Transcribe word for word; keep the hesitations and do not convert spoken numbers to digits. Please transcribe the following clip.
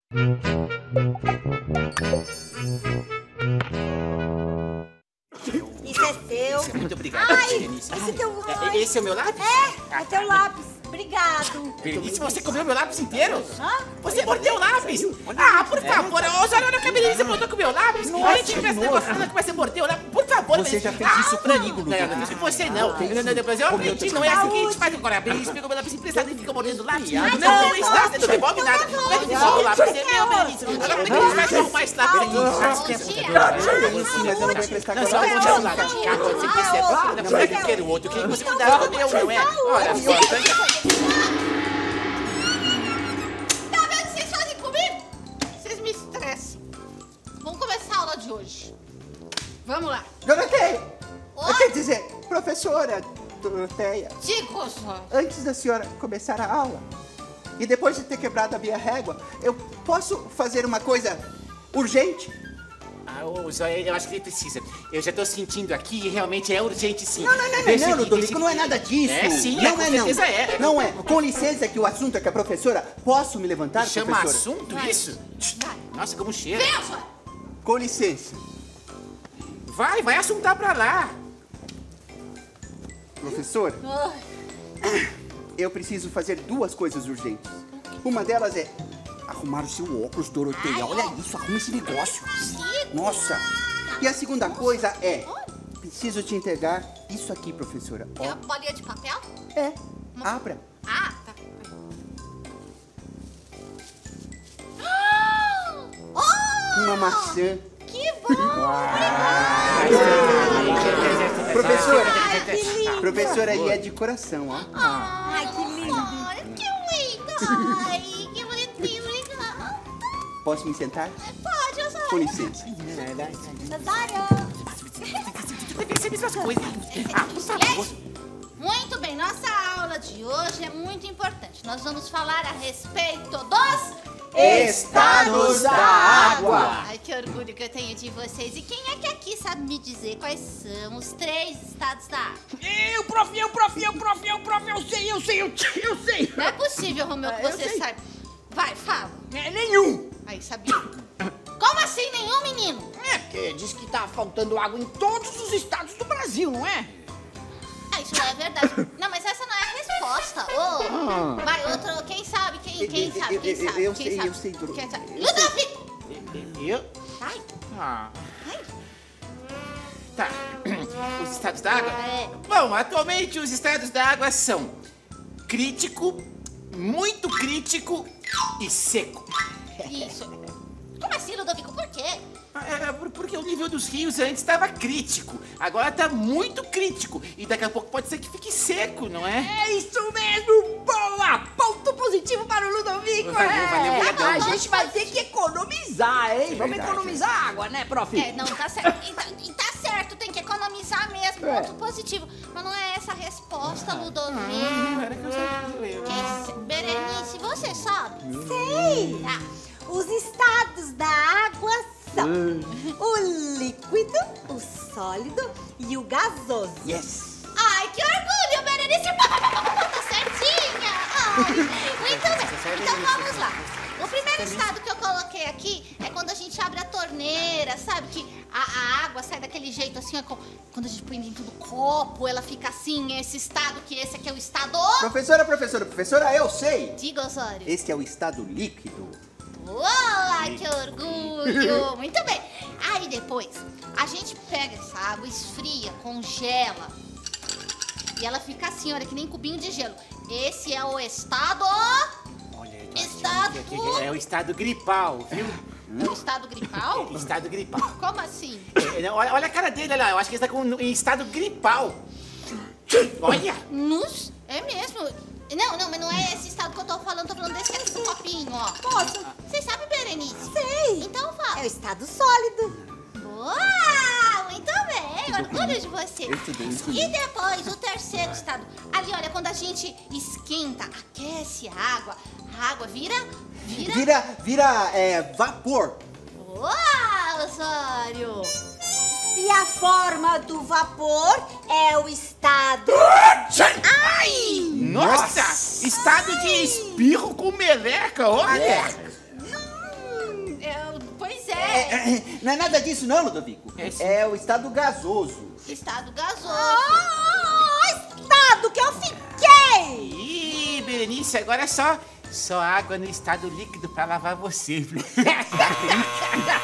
Isso é seu. Muito obrigado, Ai, Berenice. esse é teu... É, esse é o meu lápis? É, é teu lápis. Obrigado. Berenice, você comeu meu lápis inteiro? Hã? Você mordeu o lápis? Ah, por favor, Osório, olha o que a Berenice mandou com o meu lápis. A gente tivesse negociando que você mordeu o lápis. Por favor, Você já fez ah, isso comigo, não, não, não, você não. Não, não, não, mas eu aprendi, não é assim que a gente faz agora. A Berenice pegou meu lápis emprestado e fica mordendo o lápis. Não, não está, você não devolve nada. Como é que devolve o lápis? É meu, Berenice. Agora como é que a gente vai arrumar esse lápis, Berenice? Mas eu não vou emprestar Não, só vou dar o lápis. Ah, pode ser que você não vai querer o outro. Eu queria que você mudasse o meu, não é? Olha só. Vamos começar a aula de hoje. Vamos lá. Doroteia! Oi? Quer dizer, professora Doroteia, Diga, Osório. antes da senhora começar a aula, e depois de ter quebrado a minha régua, eu posso fazer uma coisa urgente? Ah, Osório, eu acho que ele precisa. Eu já tô sentindo aqui e realmente é urgente, sim. Não, não, não, Deixa não, aqui, Ludovico, deixa não é aqui. nada disso. É sim, não com é, não. certeza é. Não é. Com licença que o assunto é que a professora... Posso me levantar, Chama professora? assunto isso? Nossa, como cheira. Vem, Osório. Com licença. Vai, vai assuntar pra lá. Professora, eu preciso fazer duas coisas urgentes. Uma delas é arrumar o seu óculos, Doroteia. Olha isso, arruma esse negócio. Nossa. E a segunda coisa é... Preciso te entregar isso aqui, professora. Quer uma bolinha de papel? É, abra. Ah, tá. Oh, Uma maçã. que bom! Professora, Ai, que lindo. professora, e é de coração, ó. Ai, que lindo. Olha, que lindo! Ai, que bonitinho, obrigada. Posso me sentar? Pode, Com Osório. licença. Osório. Percebe essas coisas. Ah, por favor. Muito bem, nossa aula de hoje é muito importante. Nós vamos falar a respeito dos... Estados da água. Ai, que orgulho que eu tenho de vocês. E quem é que aqui sabe me dizer quais são os três estados da água? Eu, prof, eu, prof, eu, prof, eu, prof, eu sei, eu sei, eu, eu sei. Não é possível, Romeu, que Eu você sei. sabe. Vai, fala. É, nenhum. Aí, sabia. Como assim nenhum, menino? É, porque diz que tá faltando água em todos os estados do Brasil, não é? Ah, isso não é verdade. Não, mas essa não é a resposta. Ô, vai, outro, quem sabe, quem, quem Eu- sabe, eu- quem eu- sabe, eu quem sei, sabe? eu sei, Doro- Quem sabe? eu sei. Ludovico! Eu? Vai, Ah, vai. tá. Os estados da água? É. Bom, atualmente os estados da água são crítico, muito crítico e seco. Isso. Como assim, Ludovico? Por quê? É, por- porque o nível dos rios antes estava crítico, agora está muito crítico e daqui a pouco pode ser que fique seco, não é? É isso mesmo, boa! Ponto positivo para o Ludovico, Valeu, é. valeu, obrigadão. A gente vai ter que economizar, hein? Vamos Verdade. economizar água, né, prof? É, não, tá certo. E tá, e tá certo, tem que economizar mesmo, É. ponto positivo. Mas não é essa a resposta, Ludovico. Hum, era que eu sabia. Quem sa- Berenice, você sabe? Sei. Tá. Os estados da água são o líquido, o sólido e o gasoso. Yes. Ai, que orgulho, Berenice! Tá certinha! Ai, muito bem. Então vamos lá. O primeiro estado que eu coloquei aqui é quando a gente abre a torneira, sabe? Que a, a água sai daquele jeito assim, ó, co- quando a gente põe dentro do copo, ela fica assim, esse estado, que esse aqui é o estado... Professora, professora, professora, eu sei. Diga, Osório. Esse é o estado líquido. Uau, que orgulho! Muito bem. Aí depois, a gente pega essa água, esfria, congela. E ela fica assim, olha, que nem cubinho de gelo. Esse é o estado... Olha, eu tô Estado- achando que aqui é o estado gripal, viu? É o estado gripal? Estado gripal. Como assim? É, não, Olha, olha a cara dele, olha lá. Eu acho que ele está com, em estado gripal. Olha! Nus? É mesmo? Não, não, mas não é esse estado que eu tô falando. Tô falando desse copinho, ó. Posso? Você sabe, Berenice? Sei. Então É fala. o estado sólido. Uau, muito bem. Orgulho de você. Eu estudei isso. E depois, o terceiro estado. Ali, olha, quando a gente esquenta, aquece a água, a água vira... Vira... Vira, vira, é, vapor. Uau, Osório. E a forma do vapor é o estado... Ai! Nossa! Estado de espirro com meleca, olha! Não é nada disso não, Ludovico. É, sim. É o estado gasoso. Estado gasoso. Ah, estado que eu fiquei! Ih, Berenice, agora é só, só água no estado líquido pra lavar você.